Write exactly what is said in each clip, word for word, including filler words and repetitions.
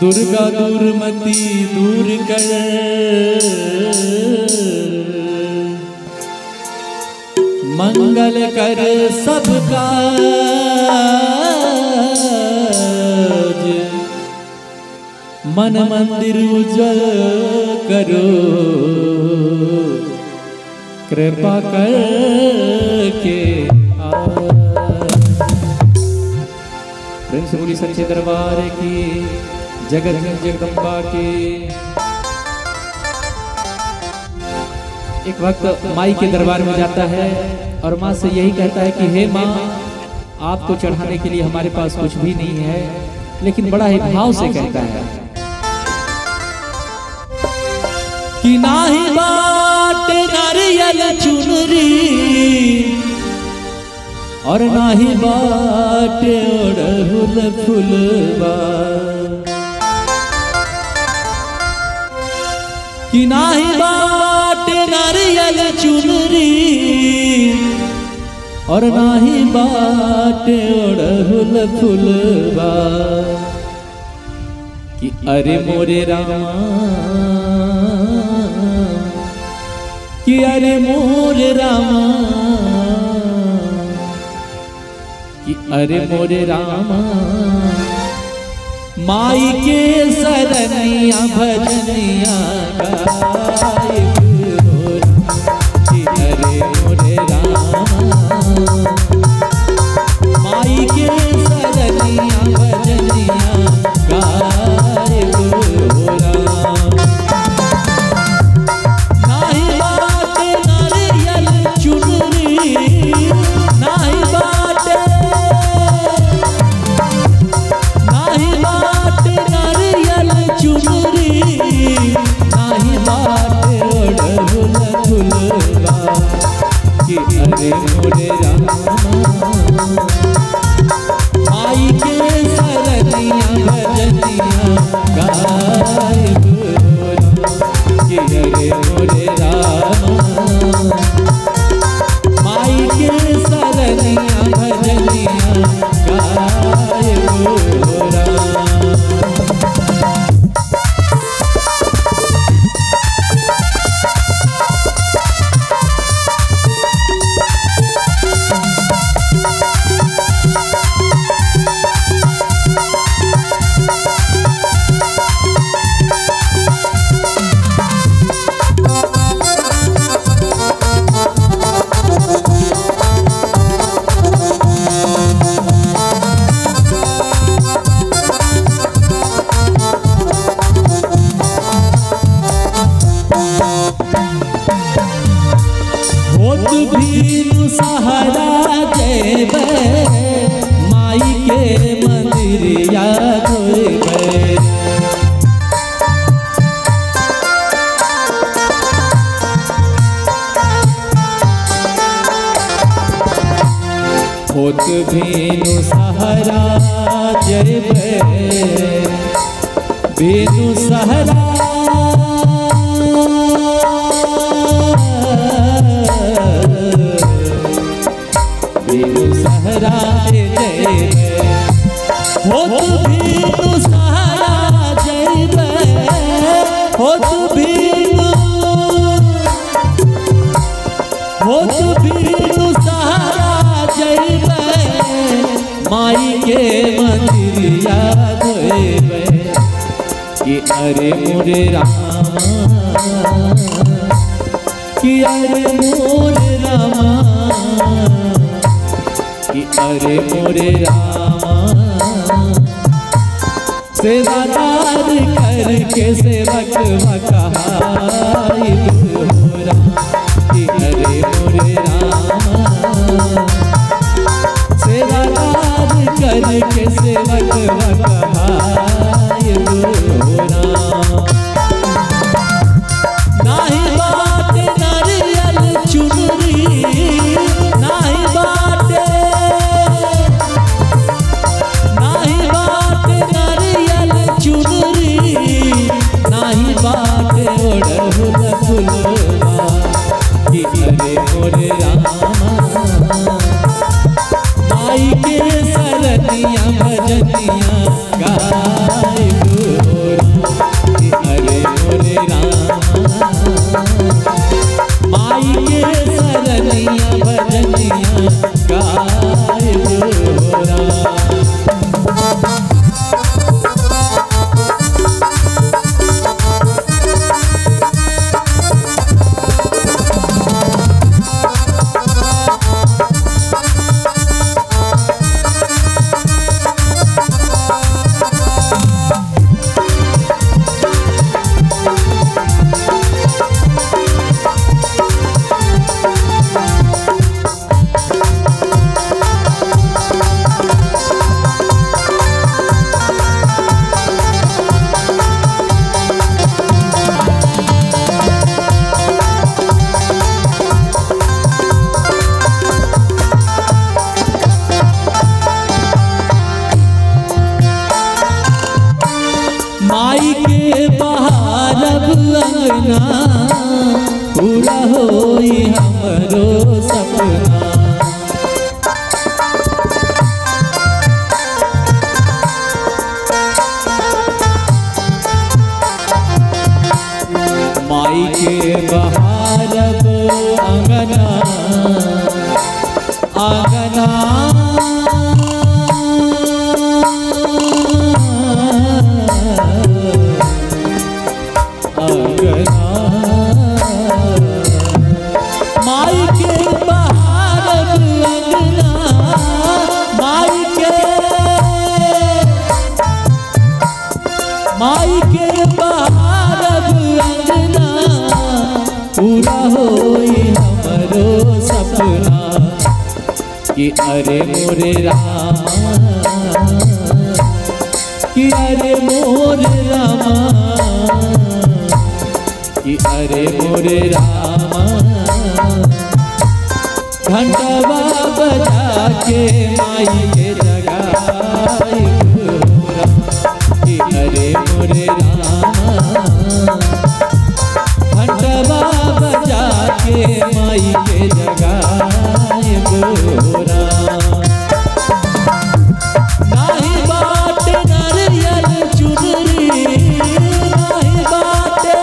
दुर्गा दूरमती दूर कर मंगल कर सबका मन मंदिर उज्जवल करो कृपा करके प्रेम से बोली सच्चे दरबार की जगत जगदम्बा की। एक वक्त माई के दरबार में जाता है और माँ से यही कहता है कि हे माँ, आपको चढ़ाने के लिए हमारे पास कुछ भी नहीं है, लेकिन बड़ा ही भाव से कहता है कि नाही बाट नारियल चुनरी और नाही बाट ओढ़हुल फुलवा, कि नाही बाट नारियल चुनरी और नाही बाट ओढ़हुल फुलवा, कि अरे मोरे रामा, कि अरे मोरे रामा, कि अरे मोरे रामा, माई के सरनिया भजनिया गायब हो, कि अरे मोरे रामा, माई के सरनिया भजनिया गायब हो राम। नाही बाट नारियल चुनरी, नाही बाट नाही बाट नारियल चुनरी, नाही बाट ओढ़हुल फुलवा, कि अरे मोरे रामा, माई के सरनिया भजनिया गायब हो राम, कि अरे मोरे रामा, माई के सरनिया भजनिया गायब हो राम। भीनु सहारा जेबे माई के मंदिर याद होबे, होत भीनु सहारा जेबे, भीनु सहारा सहरा जेबे, हो तू भीनु सहरा जेबे, हो तू भीनु, हो तू भीनु सहरा जेबे, माई के मंदिर याद होबे, कि अरे मोरे रामा, कि अरे मोरे रामा, कि अरे मोरे रामा, सेवादार करके सेवक वकाइब हो राम, कि अरे मोरे रामा, सेवादार करके सेवक वकाइब हो राम। नाही बाट नारियल चुनरी, नाही बाट, नाही बाट नारियल चुनरी, नाही बाट ओढ़हुल फुलवा, कि अरे मोरे रामा, माई के सरनिया भजनिया गायब हो अंगना पूरा होई हमरो सपना। माई के बहारब अंगना अंगना अंगना माई के बहारब अंगना माई के माई के बहारब अंगना पूरा होई हमरो सपना। कि अरे मोरे रामा कि अरे मोरे रामा कि अरे मोरे रामा घंटवा बजा के माई के जगाई गोरा। कि अरे मोरे रामा घंटवा बजा के माई के जगाई गोरा। नाही बाट नारियल चुनरी नाही बाटे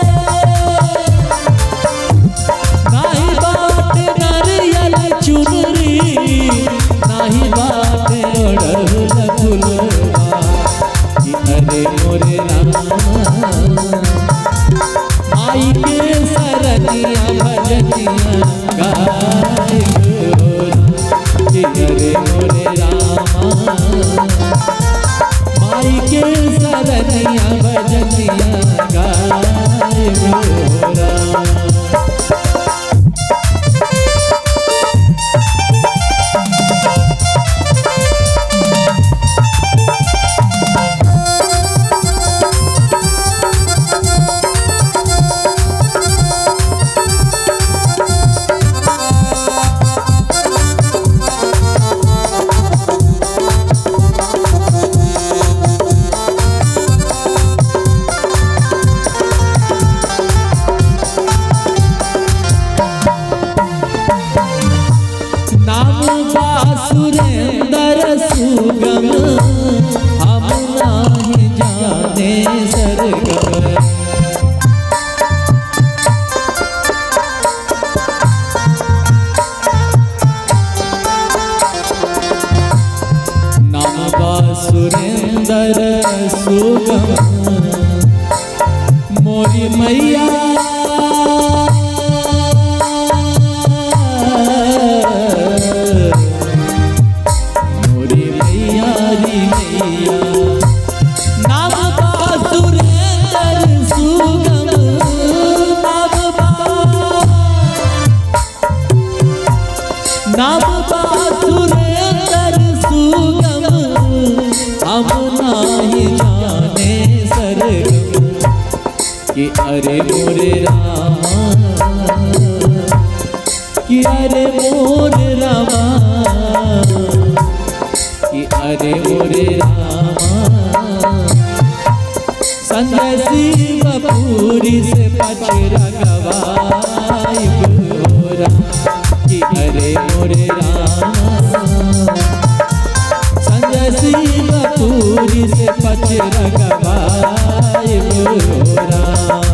नाही बाट नारियल चुनरी नाही बाटे ओढ़ल फुलवा। कि अरे मोरे रामा माई के सरनिया भजनिया गाय गोरा। कि अरे मोरे रामा माई के सरनिया भजनिया गाय गोरा। सुरेंद्र सुगम हम नाही जाने सरगम। नाम बा सुरेंद्र सुगम मोरी मैया नाम बा सुरेंद्र सुगम हम नाही जाने सरगम। कि अरे मोरे रामा कि अरे मोरे रामा कि अरे मोरे रामा संजय शिवपुरी से पचरा गवाई गोरा। कि अरे मोरे रामा संजय शिवपुरी से पचरा गवाई गोरा।